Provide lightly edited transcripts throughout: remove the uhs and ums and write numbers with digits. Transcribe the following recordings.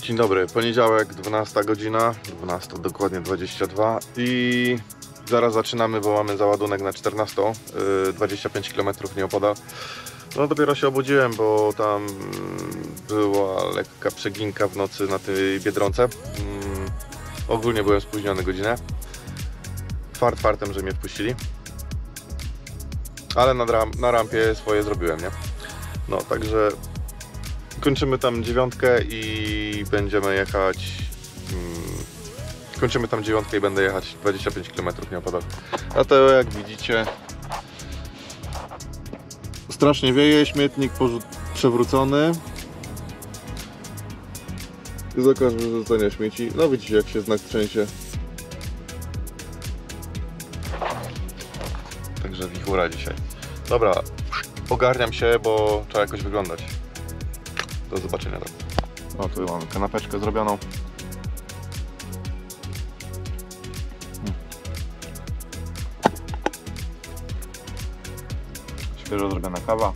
Dzień dobry, poniedziałek, 12 godzina, 12 dokładnie 22 i zaraz zaczynamy, bo mamy załadunek na 14, 25 km nieopodal. No dopiero się obudziłem, bo tam była lekka przeginka w nocy na tej Biedronce. Ogólnie byłem spóźniony godzinę. Fartem, że mnie wpuścili. Ale na rampie swoje zrobiłem, nie? No, także kończymy tam 9 i będziemy jechać. Kończymy tam 9 i będę jechać 25 km nieopodal. A to jak widzicie, strasznie wieje, śmietnik przewrócony. Zakaz wyrzucania śmieci. No widzicie, jak się znak trzęsie. Także wichura dzisiaj. Dobra, ogarniam się, bo trzeba jakoś wyglądać. Do zobaczenia. O, tu mamy kanapeczkę zrobioną. Świeżo zrobiona kawa.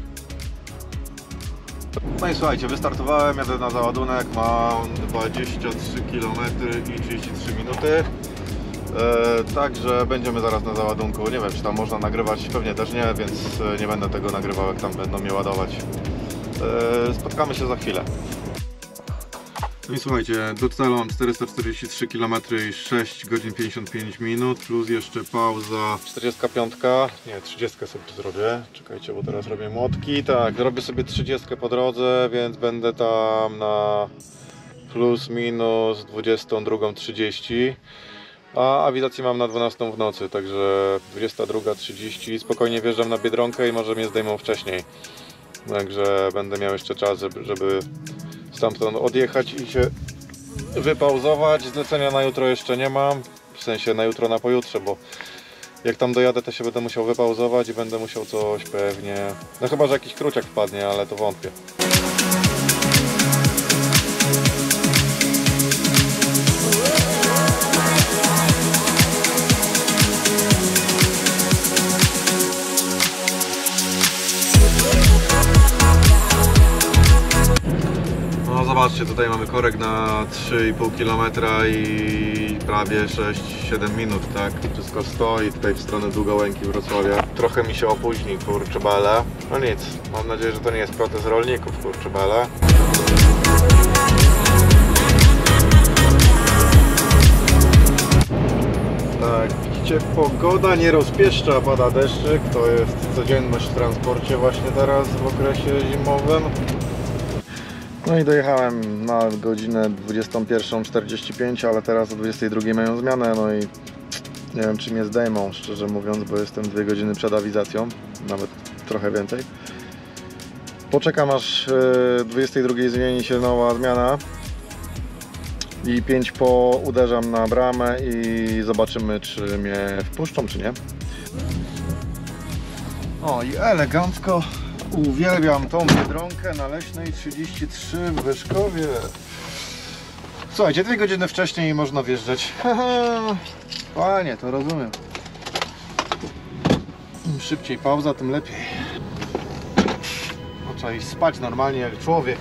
No i słuchajcie, wystartowałem, jadę na załadunek, mam 23 km i 33 minuty. Także będziemy zaraz na załadunku. Nie wiem, czy tam można nagrywać, pewnie też nie, więc nie będę tego nagrywał, jak tam będą mnie ładować. Spotkamy się za chwilę. No i słuchajcie, do celu mam 443 km i 6 godzin 55 minut, plus jeszcze pauza 45, nie, 30 sobie zrobię. Czekajcie, bo teraz robię młotki. Tak, robię sobie 30 po drodze, więc będę tam na plus minus 22:30. A awizację mam na 12 w nocy, także 22:30. Spokojnie wjeżdżam na Biedronkę i może mnie zdejmą wcześniej. Także będę miał jeszcze czas, żeby stamtąd odjechać i się wypauzować. Zlecenia na jutro jeszcze nie mam, w sensie na jutro, na pojutrze, bo jak tam dojadę, to się będę musiał wypauzować i będę musiał coś pewnie... No chyba, że jakiś kruciak wpadnie, ale to wątpię. Zobaczcie, tutaj mamy korek na 3,5 km i prawie 6-7 minut, tak? Wszystko stoi tutaj w stronę Długołęki Wrocławia. Trochę mi się opóźni, kurczę bele. No nic, mam nadzieję, że to nie jest protest rolników, kurczę bele. Tak, widzicie, pogoda nie rozpieszcza, pada deszczyk. To jest codzienność w transporcie właśnie teraz w okresie zimowym. No i dojechałem na godzinę 21:45, ale teraz o 22 mają zmianę, no i nie wiem, czy mnie zdejmą, szczerze mówiąc, bo jestem 2 godziny przed awizacją, nawet trochę więcej. Poczekam, aż 22 zmieni się nowa zmiana i 5 po uderzam na bramę i zobaczymy, czy mnie wpuszczą, czy nie. O, i elegancko. Uwielbiam tą Biedronkę na Leśnej 33 w Wyszkowie. Słuchajcie, 2 godziny wcześniej można wjeżdżać. Fajnie, to rozumiem. Im szybciej pauza, tym lepiej. No, trzeba iść spać normalnie jak człowiek.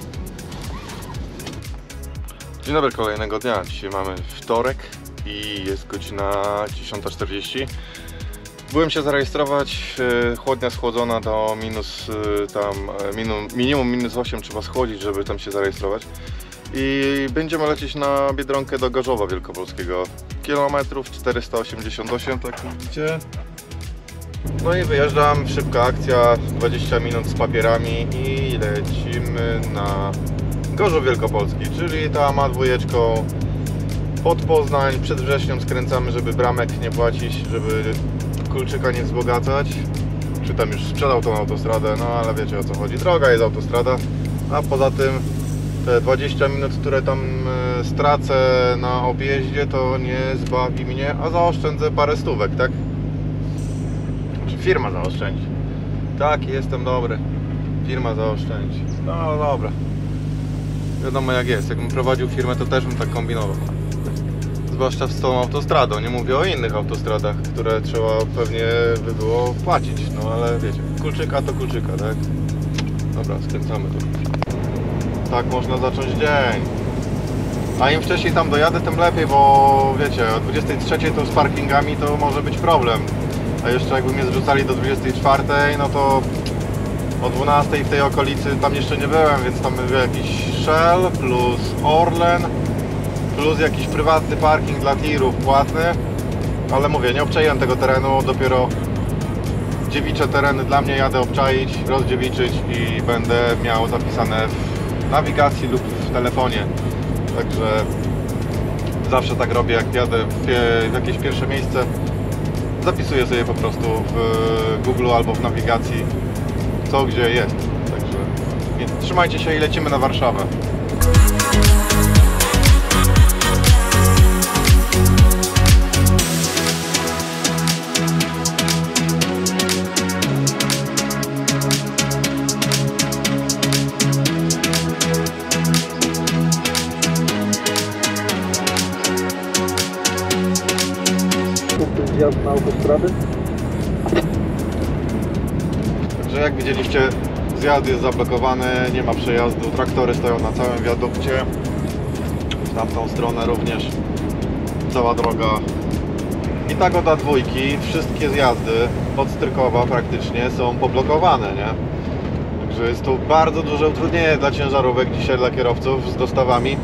Dzień dobry, kolejnego dnia. Dzisiaj mamy wtorek i jest godzina 10:40. Byłem się zarejestrować, chłodnia schłodzona do minimum minus 8 trzeba schłodzić, żeby tam się zarejestrować. I będziemy lecieć na Biedronkę do Gorzowa Wielkopolskiego. Kilometrów 488, tak widzicie. No i wyjeżdżam, szybka akcja, 20 minut z papierami i lecimy na Gorzów Wielkopolski, czyli tam A2 pod Poznań. Przed wrześnią skręcamy, żeby bramek nie płacić, żeby Kulczyka nie wzbogacać. Czy tam już sprzedał tą autostradę, no ale wiecie, o co chodzi. Droga jest autostrada, a poza tym te 20 minut, które tam stracę na objeździe, to nie zbawi mnie, a zaoszczędzę parę stówek, tak? Czy firma zaoszczędzi? Tak, jestem dobry. Firma zaoszczędzi. No dobra. Wiadomo jak jest. Jakbym prowadził firmę, to też bym tak kombinował. Zwłaszcza z tą autostradą, nie mówię o innych autostradach, które trzeba pewnie by było płacić, no ale wiecie, Kulczyka to Kulczyka, tak? Dobra, skręcamy tu. Tak można zacząć dzień. A im wcześniej tam dojadę, tym lepiej, bo wiecie, o 23 to z parkingami to może być problem. A jeszcze jakby mnie zrzucali do 24, no to o 12 w tej okolicy tam jeszcze nie byłem, więc tam był jakiś Shell plus Orlen plus jakiś prywatny parking dla tirów płatny. Ale mówię, nie obczaiłem tego terenu, dopiero dziewicze tereny dla mnie jadę obczaić, rozdziewiczyć i będę miał zapisane w nawigacji lub w telefonie. Także zawsze tak robię, jak jadę w jakieś pierwsze miejsce, zapisuję sobie po prostu w Google albo w nawigacji co gdzie jest. Także trzymajcie się i lecimy na Warszawę. Zjazd na autostradę. Także jak widzieliście, zjazd jest zablokowany, nie ma przejazdu, traktory stoją na całym wiadukcie, w tamtą stronę również cała droga. I tak od A2 wszystkie zjazdy od Strykowa praktycznie są poblokowane, nie? Także jest to bardzo duże utrudnienie dla ciężarówek dzisiaj, dla kierowców z dostawami.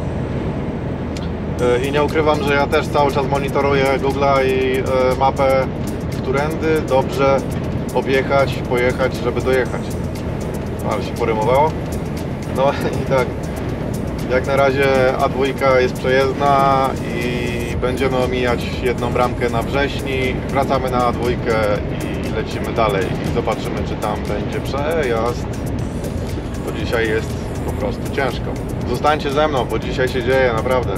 I nie ukrywam, że ja też cały czas monitoruję Google'a i mapę, którędy dobrze objechać, pojechać, żeby dojechać. Ale się porymowało. No i tak, jak na razie A2 jest przejezdna i będziemy omijać jedną bramkę na Wrześni. Wracamy na A2 i lecimy dalej i zobaczymy, czy tam będzie przejazd. Bo dzisiaj jest po prostu ciężko. Zostańcie ze mną, bo dzisiaj się dzieje naprawdę.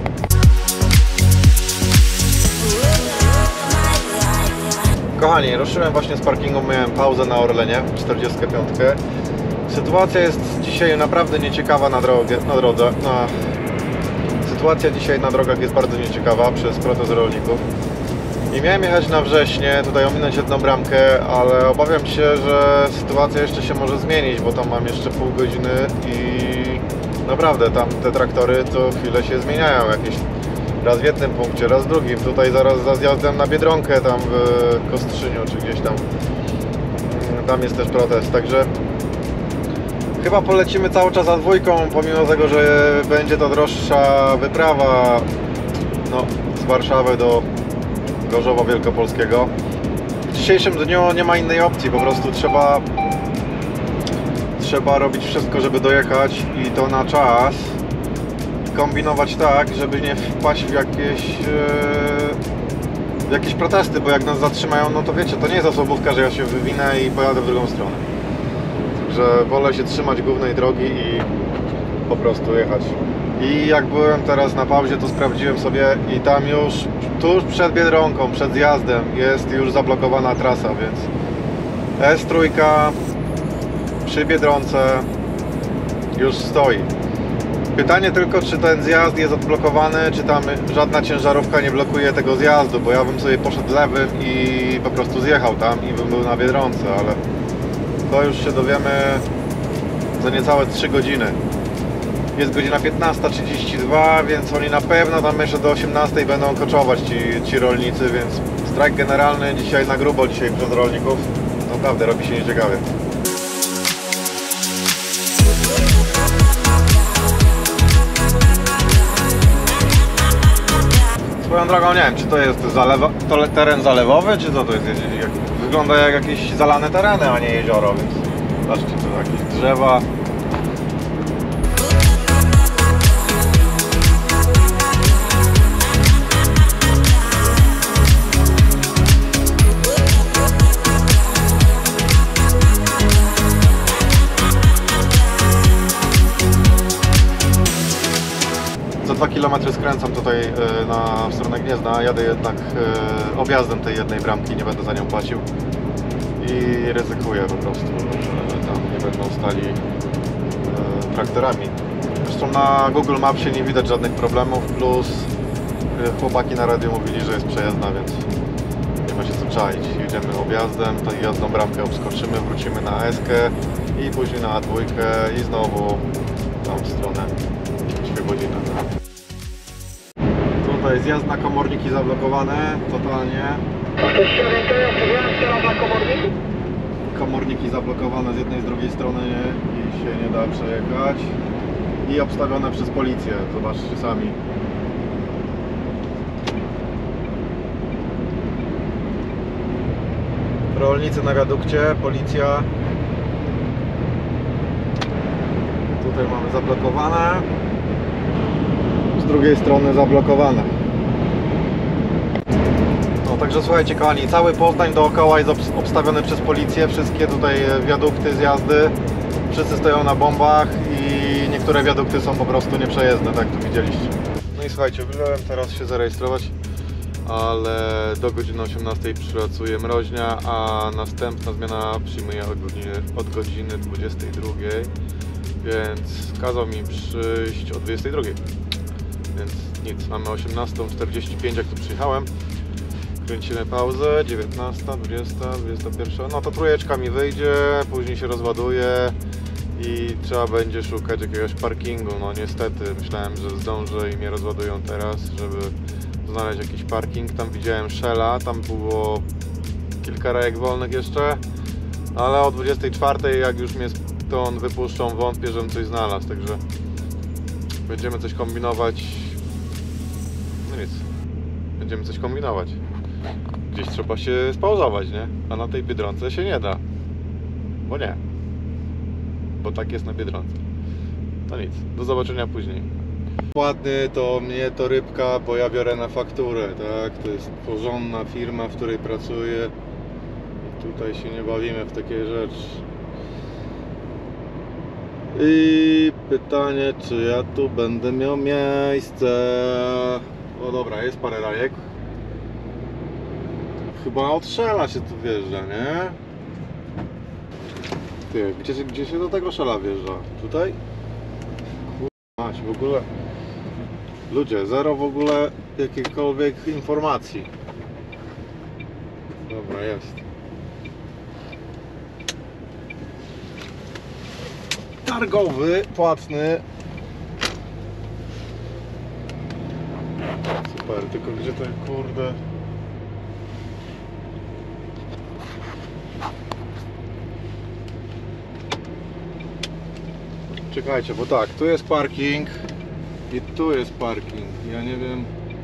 Kochani, ruszyłem właśnie z parkingu, miałem pauzę na Orlenie, 45. Sytuacja jest dzisiaj naprawdę nieciekawa na drodze. Sytuacja dzisiaj na drogach jest bardzo nieciekawa przez protest rolników. I miałem jechać na Wrześnie, tutaj ominąć jedną bramkę, ale obawiam się, że sytuacja jeszcze się może zmienić, bo tam mam jeszcze pół godziny i naprawdę tam te traktory co chwilę się zmieniają. Jakieś raz w jednym punkcie, raz w drugim. Tutaj zaraz za zjazdem na Biedronkę, tam w Kostrzyniu, czy gdzieś tam. Tam jest też protest, także chyba polecimy cały czas A2, pomimo tego, że będzie to droższa wyprawa, no, z Warszawy do Gorzowa Wielkopolskiego. W dzisiejszym dniu nie ma innej opcji, po prostu trzeba robić wszystko, żeby dojechać i to na czas. Kombinować tak, żeby nie wpaść w jakieś protesty, bo jak nas zatrzymają, no to wiecie, to nie jest osobówka, że ja się wywinę i pojadę w drugą stronę. Także wolę się trzymać głównej drogi i po prostu jechać. I jak byłem teraz na pauzie, to sprawdziłem sobie i tam już tuż przed Biedronką, przed zjazdem jest już zablokowana trasa, więc S3 przy Biedronce już stoi. Pytanie tylko, czy ten zjazd jest odblokowany, czy tam żadna ciężarówka nie blokuje tego zjazdu, bo ja bym sobie poszedł lewym i po prostu zjechał tam i bym był na Biedronce, ale to już się dowiemy za niecałe 3 godziny. Jest godzina 15:32, więc oni na pewno tam jeszcze do 18 będą koczować ci rolnicy, więc strajk generalny dzisiaj na grubo dzisiaj przez rolników. Naprawdę robi się nieciekawie. Swoją drogą nie wiem, czy to jest teren zalewowy, czy co to jest. Wygląda jak jakieś zalane tereny, a nie jezioro, więc zobaczcie, tu jakieś drzewa. Za 2 km skręcam tutaj w stronę Gniezna, jadę jednak objazdem tej jednej bramki, nie będę za nią płacił i ryzykuję po prostu, że tam nie będą stali traktorami. Zresztą na Google Mapsie nie widać żadnych problemów, plus chłopaki na radiu mówili, że jest przejezdna, więc nie ma się co czaić. Jedziemy objazdem, to jedną bramkę obskoczymy, wrócimy na S-kę i później na A2 i znowu tam w stronę Świebodzina. Tutaj zjazd na komorniki zablokowane totalnie. Komorniki zablokowane z jednej i z drugiej strony i się nie da przejechać. I obstawione przez policję, zobaczcie sami. Rolnicy na wiadukcie, policja. Tutaj mamy zablokowane. Z drugiej strony zablokowane. No także słuchajcie kochani, cały Poznań dookoła jest obstawiony przez policję. Wszystkie tutaj wiadukty, zjazdy. Wszyscy stoją na bombach i niektóre wiadukty są po prostu nieprzejezdne, tak jak tu widzieliście. No i słuchajcie, byłem teraz się zarejestrować, ale do godziny 18 pracuje mroźnia, a następna zmiana przyjmuje od godziny 22, więc kazał mi przyjść o 22. Więc nic, mamy 18:45 jak tu przyjechałem. Kręcimy pauzę, 19, 20, 21. No to trójeczka mi wyjdzie, później się rozładuje i trzeba będzie szukać jakiegoś parkingu. No niestety, myślałem, że zdążę i mnie rozładują teraz, żeby znaleźć jakiś parking. Tam widziałem Shella, tam było kilka rajek wolnych jeszcze, ale o 24 jak już mnie stąd wypuszczą, wątpię, żebym coś znalazł, także będziemy coś kombinować. No nic, będziemy coś kombinować. Gdzieś trzeba się spauzować, nie? A na tej Biedronce się nie da. Bo nie. Bo tak jest na Biedronce. No nic, do zobaczenia później. Ładny to mnie to rybka, bo ja biorę na fakturę, tak? To jest porządna firma, w której pracuję. I tutaj się nie bawimy w takie rzeczy. I pytanie, czy ja tu będę miał miejsce. O dobra, jest parę rajek. Chyba od Shella się tu wjeżdża, nie? Ty, gdzie się do tego Shella wjeżdża? Tutaj? Mać, w ogóle... Ludzie, zero w ogóle jakiejkolwiek informacji. Dobra, jest. Targowy, płatny. Super, tylko gdzie to kurde... Czekajcie, bo tak, tu jest parking i tu jest parking. Ja nie wiem.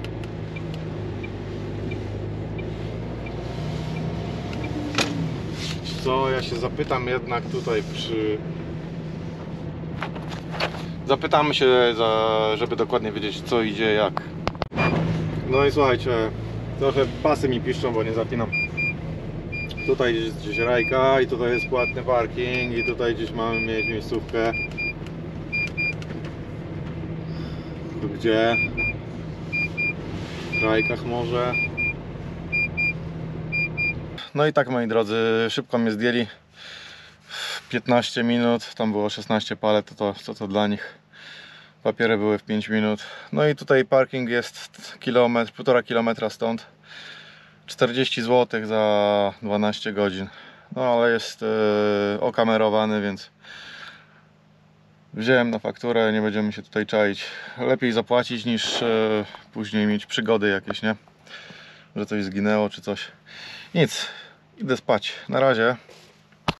Co, ja się zapytam jednak tutaj Zapytamy się, żeby dokładnie wiedzieć co idzie jak. No i słuchajcie, trochę pasy mi piszczą, bo nie zapinam. Tutaj jest gdzieś rajka i tutaj jest płatny parking i tutaj gdzieś mamy mieć miejscówkę. Gdzie? W rajkach może. No i tak moi drodzy, szybko mnie zdjęli. 15 minut, tam było 16 palet, to dla nich. Papiery były w 5 minut. No i tutaj parking jest kilometr, 1,5 kilometra stąd. 40 zł za 12 godzin. No ale jest okamerowany, więc wziąłem na fakturę, nie będziemy się tutaj czaić. Lepiej zapłacić niż później mieć przygody jakieś, nie? Że coś zginęło czy coś. Nic, idę spać. Na razie.